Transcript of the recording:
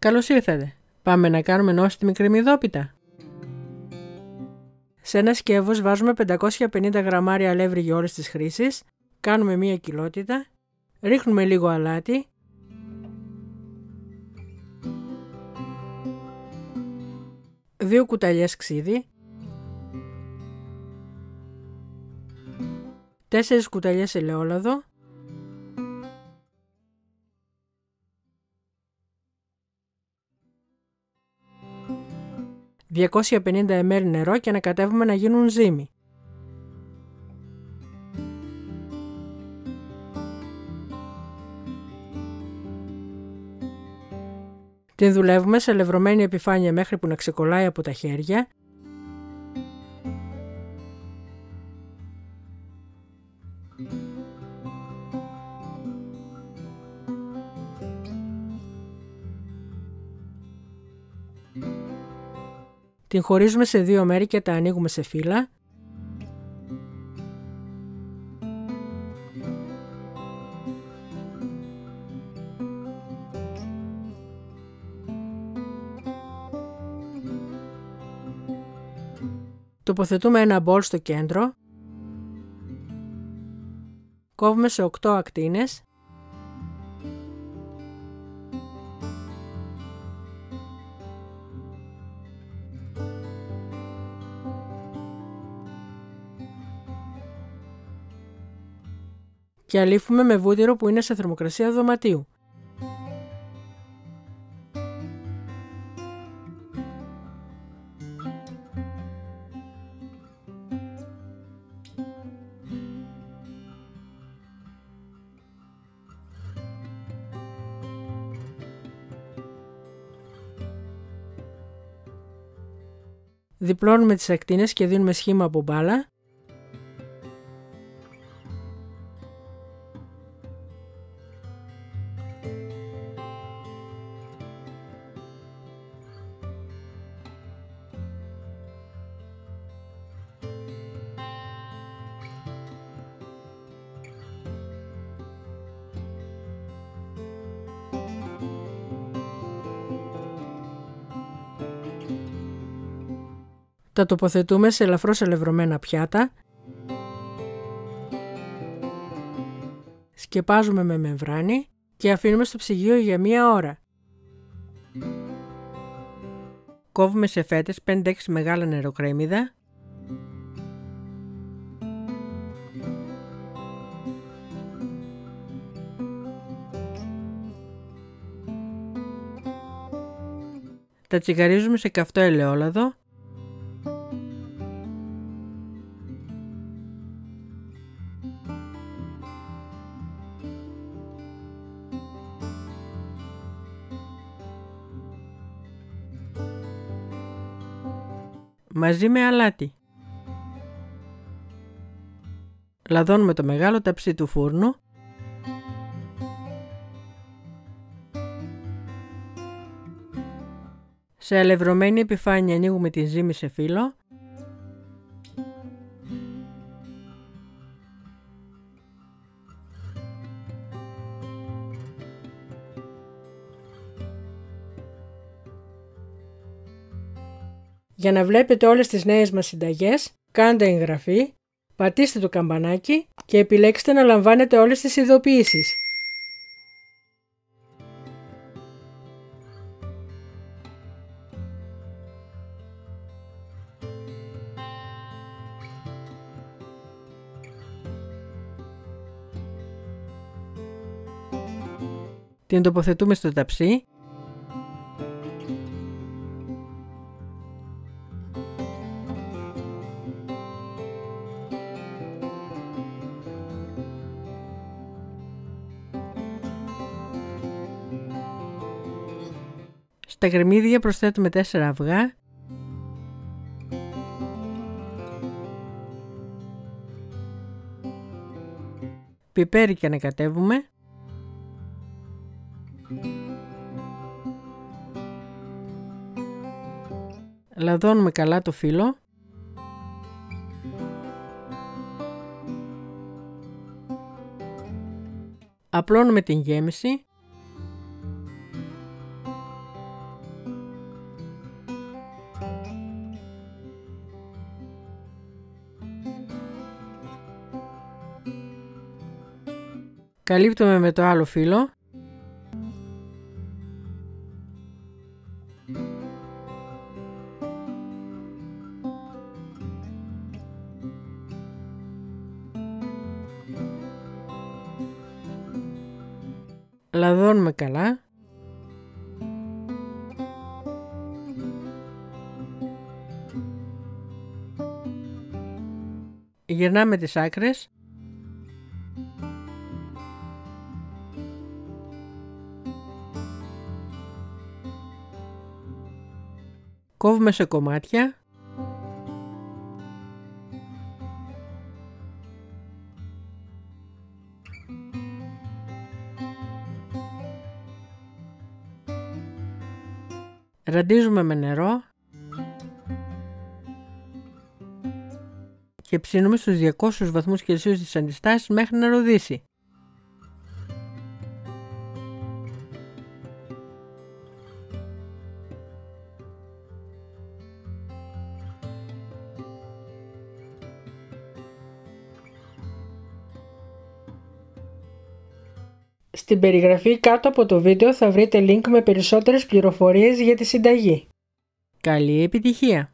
Καλώς ήρθατε. Πάμε να κάνουμε νόστιμη κρεμμυδόπιτα. Σε ένα σκεύος βάζουμε 550 γραμμάρια αλεύρι για όλες τις χρήσεις, κάνουμε μία κοιλότητα, ρίχνουμε λίγο αλάτι, δύο κουταλιές ξύδι, 4 κουταλιές ελαιόλαδο, ...250 ml νερό και ανακατεύουμε να γίνουν ζύμη. Την δουλεύουμε σε λευρωμένη επιφάνεια μέχρι που να ξεκολλάει από τα χέρια. Την χωρίζουμε σε 2 μέρη και τα ανοίγουμε σε φύλλα. Τοποθετούμε ένα μπολ στο κέντρο. Κόβουμε σε 8 ακτίνες. Και αλήφουμε με βούτυρο που είναι σε θερμοκρασία δωματίου. Διπλώνουμε τις ακτίνες και δίνουμε σχήμα από μπάλα. Τα τοποθετούμε σε ελαφρώς ελευρωμένα πιάτα. Σκεπάζουμε με μεμβράνη και αφήνουμε στο ψυγείο για 1 ώρα. Κόβουμε σε φέτες 5-6 μεγάλα νεροκρέμμυδα. Τα τσιγαρίζουμε σε καυτό ελαιόλαδο. Μαζί με αλάτι. Λαδώνουμε το μεγάλο ταψί του φούρνου. Σε αλευρωμένη επιφάνεια ανοίγουμε τη ζύμη σε φύλλο. Για να βλέπετε όλες τις νέες μας συνταγές, κάντε εγγραφή, πατήστε το καμπανάκι και επιλέξτε να λαμβάνετε όλες τις ειδοποιήσεις. Την τοποθετούμε στο ταψί. Στα κρεμμύδια προσθέτουμε 4 αυγά. Πιπέρι και ανακατεύουμε. Λαδώνουμε καλά το φύλλο. Απλώνουμε την γέμιση. Καλύπτουμε με το άλλο φύλλο. Λαδώνουμε καλά. Γυρνάμε τις άκρες. Κόβουμε σε κομμάτια. Ραντίζουμε με νερό και ψήνουμε στους 200 βαθμούς Κελσίου στις αντιστάσεις μέχρι να ροδίσει. Στην περιγραφή κάτω από το βίντεο θα βρείτε link με περισσότερες πληροφορίες για τη συνταγή. Καλή επιτυχία!